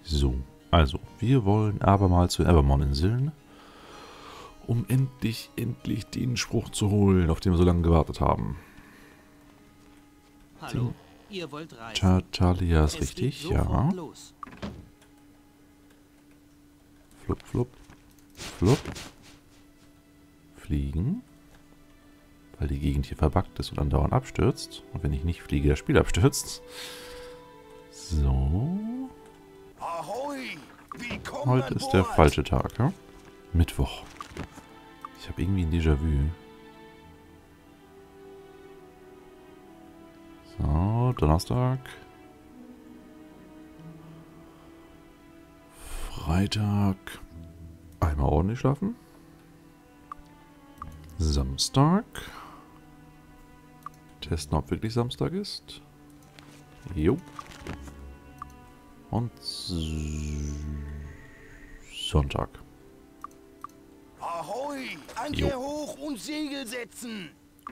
So, also, wir wollen aber mal zu Evermore-Inseln, um endlich den Spruch zu holen, auf den wir so lange gewartet haben. Hallo, ihr wollt reisen? Tartalia ist Es richtig, geht ja. sofort los. Flupp, flupp, flupp. Fliegen. Weil die Gegend hier verbuggt ist und andauernd abstürzt. Und wenn ich nicht fliege, das Spiel abstürzt. So. Ahoi! Willkommen Heute an ist der Bord. falsche Tag, ja? Mittwoch. Ich habe irgendwie ein Déjà-vu. So, Donnerstag. Freitag. Einmal ordentlich schlafen. Samstag. Testen, ob wirklich Samstag ist. Jo. Und Sonntag. Ahoi! Anker hoch und Segel setzen!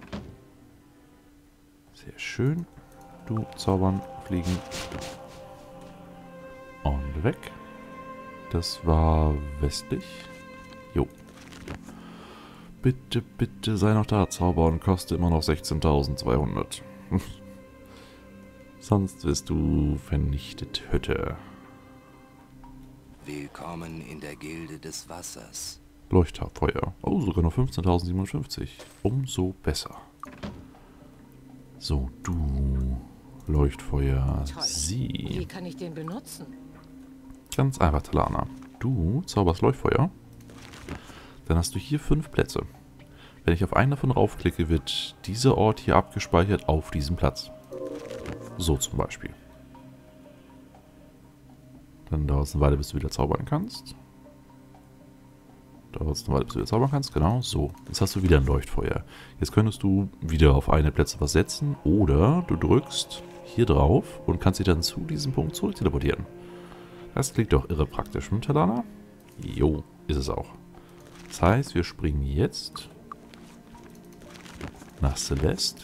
Sehr schön. Du zaubern, fliegen. Und weg. Das war westlich. Jo. Bitte, bitte sei noch da. Zaubern kostet immer noch 16.200. Sonst wirst du vernichtet, Hütte. Willkommen in der Gilde des Wassers. Leuchtfeuer. Oh, sogar noch 15.057. Umso besser. So, du Leuchtfeuer. Toll. Sie. Wie kann ich den benutzen? Ganz einfach, Talana. Du zauberst Leuchtfeuer. Dann hast du hier 5 Plätze. Wenn ich auf einen davon raufklicke, wird dieser Ort hier abgespeichert auf diesem Platz. So zum Beispiel. Dann dauert es eine Weile, bis du wieder zaubern kannst. Dauert es eine Weile, bis du wieder zaubern kannst. Genau, so. Jetzt hast du wieder ein Leuchtfeuer. Jetzt könntest du wieder auf eine Plätze was setzen. Oder du drückst hier drauf und kannst dich dann zu diesem Punkt zurück teleportieren. Das klingt doch irre praktisch, hm, Talana? Jo, ist es auch. Das heißt, wir springen jetzt nach Celeste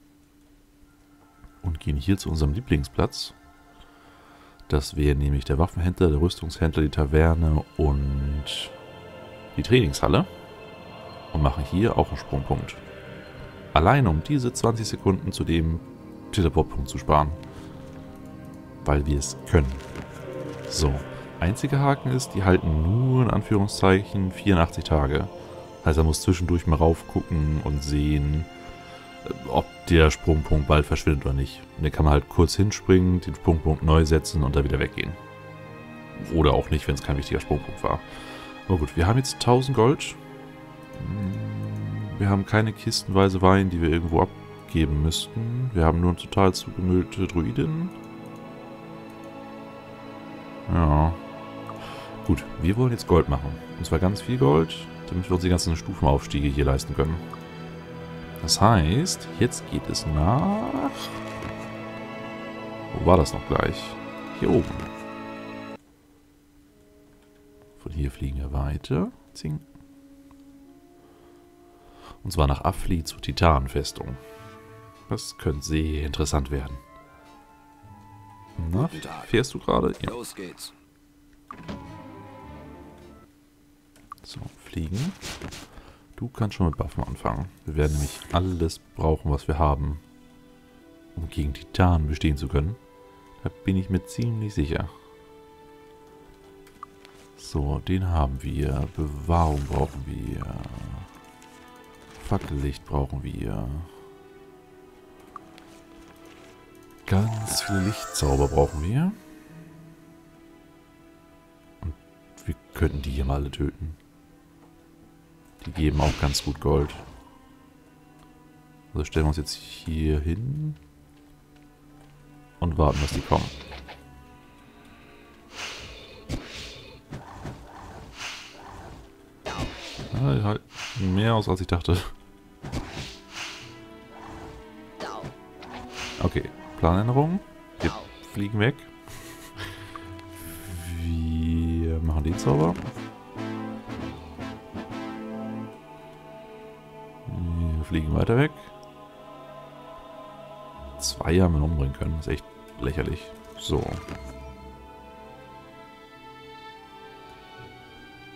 und gehen hier zu unserem Lieblingsplatz. Das wäre nämlich der Waffenhändler, der Rüstungshändler, die Taverne und die Trainingshalle. Und machen hier auch einen Sprungpunkt. Allein um diese 20 Sekunden zu dem Teleportpunkt zu sparen. Weil wir es können. So, einziger Haken ist, die halten nur in Anführungszeichen 84 Tage. Also er muss zwischendurch mal raufgucken und sehen, ob der Sprungpunkt bald verschwindet oder nicht. Und dann kann man halt kurz hinspringen, den Sprungpunkt neu setzen und dann wieder weggehen. Oder auch nicht, wenn es kein wichtiger Sprungpunkt war. Aber gut, wir haben jetzt 1000 Gold. Wir haben keine kistenweise Wein, die wir irgendwo abgeben müssten. Wir haben nur eine total zugemüllte Druidin. Ja. Gut, wir wollen jetzt Gold machen. Und zwar ganz viel Gold, damit wir uns die ganzen Stufenaufstiege hier leisten können. Das heißt, jetzt geht es nach... Wo war das noch gleich? Hier oben. Von hier fliegen wir weiter. Zing. Und zwar nach Affli zur Titanenfestung. Das könnte sehr interessant werden. Na, Guten Tag. fährst du gerade? Ja. Los geht's. So, fliegen. Du kannst schon mit Waffen anfangen. Wir werden nämlich alles brauchen, was wir haben, um gegen Titanen bestehen zu können. Da bin ich mir ziemlich sicher. So, den haben wir. Bewahrung brauchen wir. Fackellicht brauchen wir. Ganz viele Lichtzauber brauchen wir. Und wir könnten die hier mal alle töten. Die geben auch ganz gut Gold. Also stellen wir uns jetzt hier hin und warten, dass die kommen. Ja, die halten mehr aus, als ich dachte. Okay, Planänderung. Wir fliegen weg. Wir machen den Zauber. Wir fliegen weiter weg. 2 haben wir noch umbringen können. Das ist echt lächerlich. So.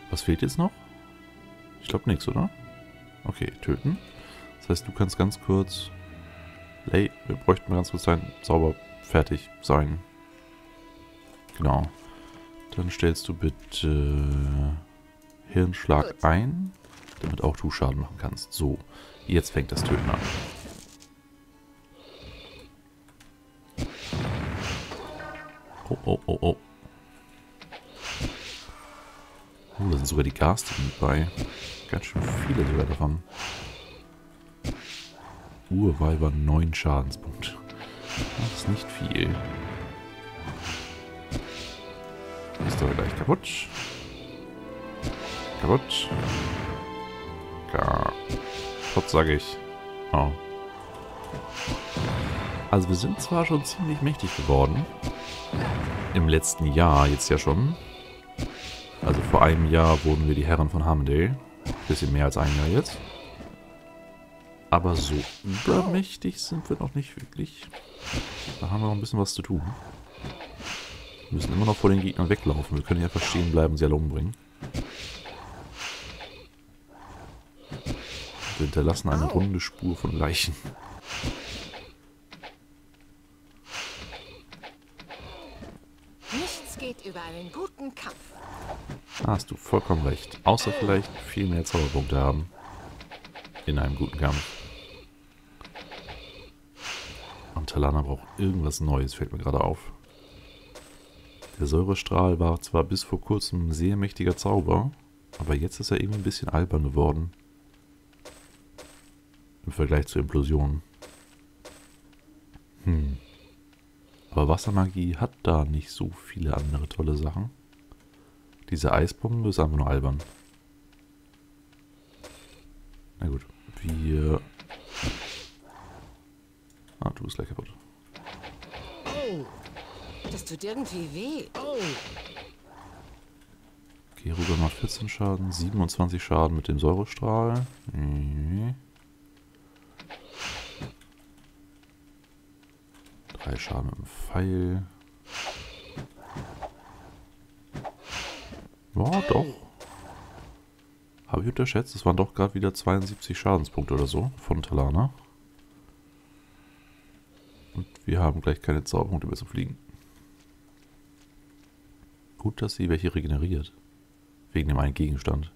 Was fehlt jetzt noch? Ich glaube nichts, oder? Okay, töten. Das heißt, du kannst ganz kurz... Hey, wir bräuchten mal ganz kurz sein. Sauber, fertig sein. Genau. Dann stellst du bitte Hirnschlag ein, damit auch du Schaden machen kannst. So, jetzt fängt das Töten an. Oh, oh, oh, oh. Oh, da sind sogar die Garstigen mit bei. Ganz schön viele sogar davon. Urweiber 9 Schadenspunkte. Das ist nicht viel. Ist doch gleich kaputt. Kaputt. Kaputt, sage ich. Oh. Also wir sind zwar schon ziemlich mächtig geworden. Im letzten Jahr jetzt ja schon. Also vor einem Jahr wurden wir die Herren von Hamdale. Bisschen mehr als ein Jahr jetzt. Aber so übermächtig sind wir noch nicht wirklich. Da haben wir noch ein bisschen was zu tun. Wir müssen immer noch vor den Gegnern weglaufen. Wir können hier einfach stehen bleiben und sie alle umbringen. Wir hinterlassen eine runde Spur von Leichen. Nichts geht über einen guten Kampf. Da hast du vollkommen recht. Außer vielleicht viel mehr Zauberpunkte haben. In einem guten Kampf. Und Talana braucht irgendwas Neues, fällt mir gerade auf. Der Säurestrahl war zwar bis vor kurzem ein sehr mächtiger Zauber, aber jetzt ist er irgendwie ein bisschen albern geworden. Im Vergleich zur Implosion. Aber Wassermagie hat da nicht so viele andere tolle Sachen. Diese Eisbombe ist einfach nur albern. Na gut, wir... Ah, du bist gleich kaputt. Oh, das tut irgendwie weh. Oh. Okay, Ruger macht 14 Schaden, 27 Schaden mit dem Säurestrahl. 3 Schaden mit dem Pfeil. Ja, doch. Habe ich unterschätzt, es waren doch gerade wieder 72 Schadenspunkte oder so von Talana. Und wir haben gleich keine Zauberpunkte mehr zu fliegen. Gut, dass sie welche regeneriert. Wegen dem einen Gegenstand.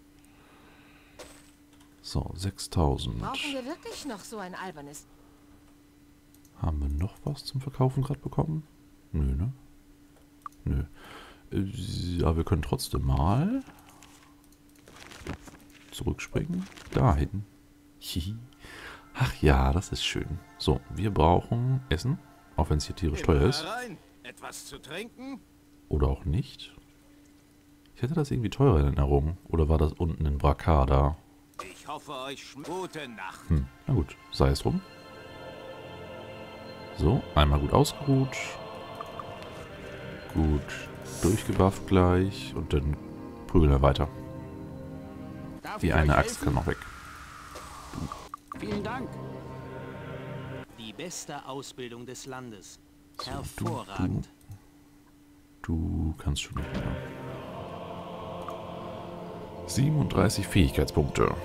So, 6000. Brauchen wir wirklich noch so ein albernes? Haben wir noch was zum Verkaufen gerade bekommen? Nö, ne? Nö. Ja, wir können trotzdem mal zurückspringen. Dahin. Hihi. Ach ja, das ist schön. So, wir brauchen Essen, auch wenn es hier tierisch teuer ist. Etwas zu trinken? Oder auch nicht. Ich hätte das irgendwie teurer in Erinnerung. Oder war das unten in Brakada? Ich hoffe, euch gute Nacht. Na gut, sei es drum. So, einmal gut ausgeruht. Gut durchgebufft gleich. Und dann prügeln wir weiter. Die eine Axt kann noch weg. Vielen Dank. Die beste Ausbildung des Landes. So, Hervorragend. Du kannst schon nicht mehr. 37 Fähigkeitspunkte.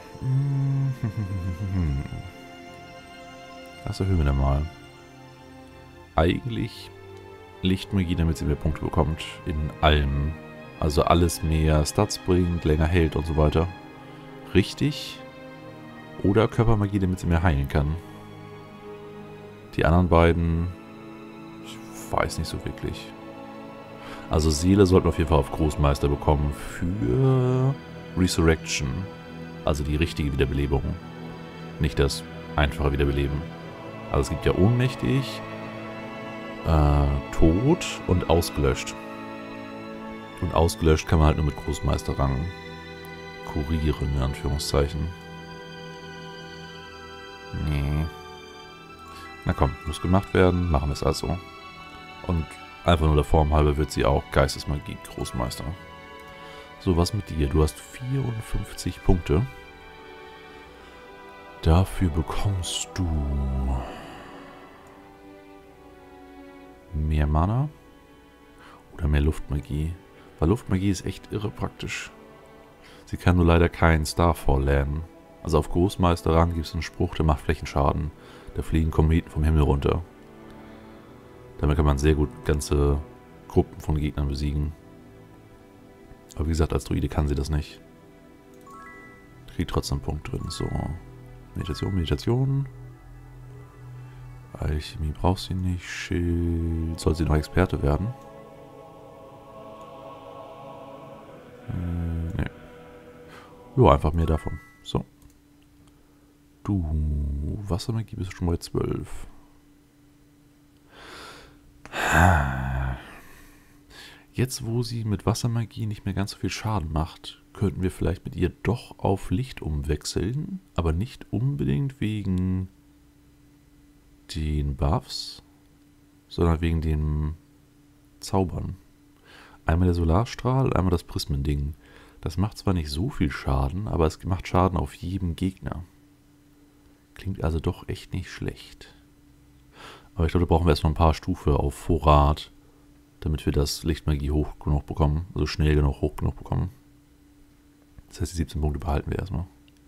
Das erhöhen wir dann mal. Eigentlich Lichtmagie, damit sie mehr Punkte bekommt. In allem. Also alles mehr Stats bringt, länger hält und so weiter. Richtig. Oder Körpermagie, damit sie mehr heilen kann. Die anderen beiden... Ich weiß nicht so wirklich. Also Seele sollten wir auf jeden Fall auf Großmeister bekommen für Resurrection. Also die richtige Wiederbelebung. Nicht das einfache Wiederbeleben. Also es gibt ja ohnmächtig, tot und ausgelöscht. Und ausgelöscht kann man halt nur mit Großmeisterrang kurieren, in Anführungszeichen. Nee. Na komm, muss gemacht werden, machen wir es also. Und einfach nur der Form halber wird sie auch Geistesmagie Großmeister. So, was mit dir? Du hast 54 Punkte. Dafür bekommst du mehr Mana oder mehr Luftmagie. Weil Luftmagie ist echt irre praktisch. Sie kann nur leider keinen Starfall lernen. Also auf Großmeisterrang gibt es einen Spruch, der macht Flächenschaden. Da fliegen Kometen vom Himmel runter. Damit kann man sehr gut ganze Gruppen von Gegnern besiegen. Aber wie gesagt, als Druide kann sie das nicht. Kriegt trotzdem einen Punkt drin. So. Meditation, Meditation. Alchemie braucht sie nicht. Schild. Soll sie noch Experte werden? Nee. Ja, einfach mehr davon. So. Du. Wassermagie bist du schon bei 12. Jetzt, wo sie mit Wassermagie nicht mehr ganz so viel Schaden macht, könnten wir vielleicht mit ihr doch auf Licht umwechseln. Aber nicht unbedingt wegen den Buffs, sondern wegen den Zaubern. Einmal der Solarstrahl, einmal das Prismending. Das macht zwar nicht so viel Schaden, aber es macht Schaden auf jedem Gegner. Klingt also doch echt nicht schlecht. Aber ich glaube, da brauchen wir erst noch ein paar Stufen auf Vorrat, damit wir das Lichtmagie hoch genug bekommen. Also schnell genug hoch genug bekommen. Das heißt, die 17 Punkte behalten wir erstmal.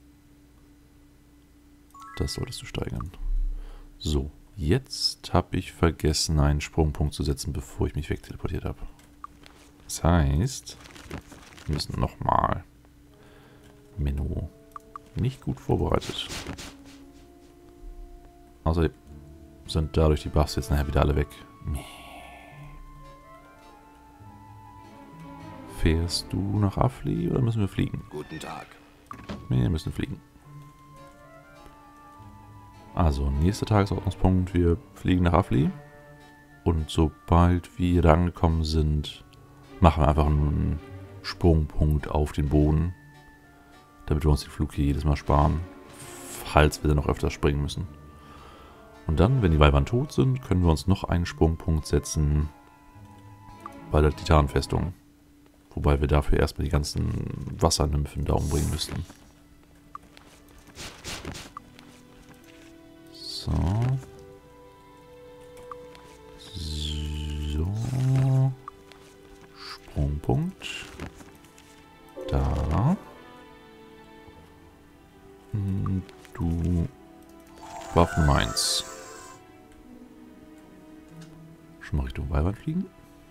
Das solltest du steigern. So, jetzt habe ich vergessen, einen Sprungpunkt zu setzen, bevor ich mich wegteleportiert habe. Das heißt, wir müssen nochmal. Menno. Nicht gut vorbereitet. Außerdem sind dadurch die Buffs jetzt nachher wieder alle weg. Fährst du nach Afli oder müssen wir fliegen? Guten Tag. Wir müssen fliegen. Also, nächster Tagesordnungspunkt. Wir fliegen nach Afli. Und sobald wir da angekommen sind, machen wir einfach einen Sprungpunkt auf den Boden. Damit wir uns den Flug hier jedes Mal sparen. Falls wir dann noch öfter springen müssen. Und dann, wenn die Weibern tot sind, können wir uns noch einen Sprungpunkt setzen bei der Titanfestung. Wobei wir dafür erstmal die ganzen Wassernymphen da umbringen müssten. So. So. Sprungpunkt. Da. Du. Waffen 1. Schon mal Richtung Weibern fliegen.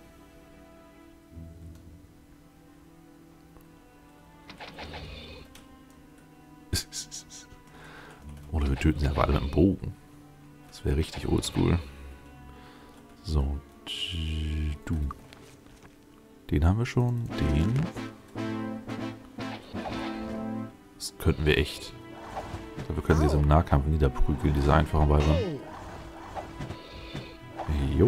Oder wir töten sie einfach alle mit dem Bogen. Das wäre richtig oldschool. So, du. Den haben wir schon. Den. Das könnten wir echt. Wir können sie jetzt im Nahkampf niederprügeln, diese einfachen Weiber. Jo.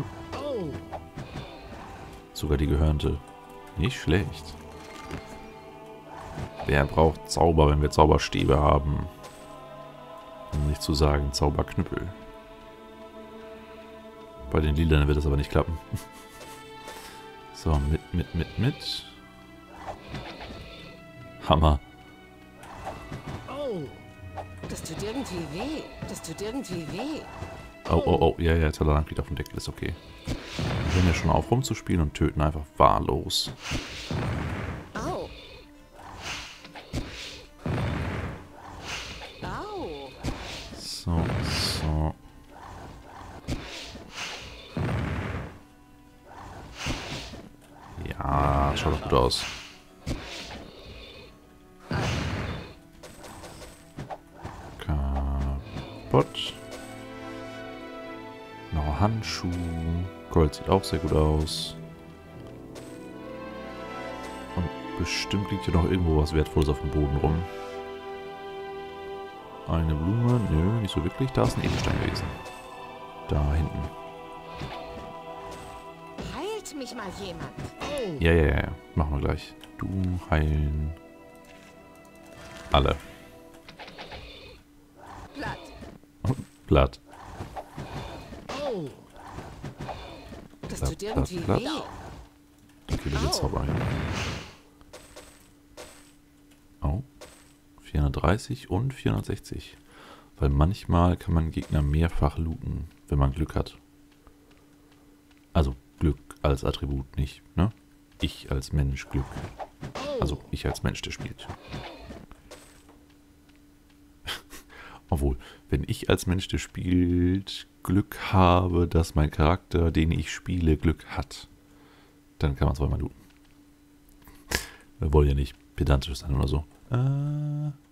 Sogar die Gehörnte. Nicht schlecht. Wer braucht Zauber, wenn wir Zauberstäbe haben? Um nicht zu sagen Zauberknüppel. Bei den Lilanen wird das aber nicht klappen. So, mit. Hammer. Das tut irgendwie weh. Das tut irgendwie weh. Oh. Ja, Talaran fliegt auf dem Deckel, ist okay. Wir hören ja schon auf rumzuspielen und töten einfach wahllos. Au. Au. So. Ja, schaut doch gut aus. Kaputt. Noch Handschuh. Gold sieht auch sehr gut aus. Und bestimmt liegt hier noch irgendwo was Wertvolles auf dem Boden rum. Eine Blume? Nö, nicht so wirklich. Da ist ein Edelstein gewesen. Da hinten. Heilt mich mal jemand. Ja. Machen wir gleich. Du heilen. Alle. Blatt. Das tut irgendwie weh. Okay, wir Zauber hin. Oh. 430 und 460. Weil manchmal kann man Gegner mehrfach looten, wenn man Glück hat. Also Glück als Attribut, nicht, ne? Ich als Mensch Glück. Also ich als Mensch, der spielt. Obwohl, wenn ich als Mensch, der spielt, Glück habe, dass mein Charakter, den ich spiele, Glück hat, dann kann man es zweimal looten. Wir wollen ja nicht pedantisch sein oder so.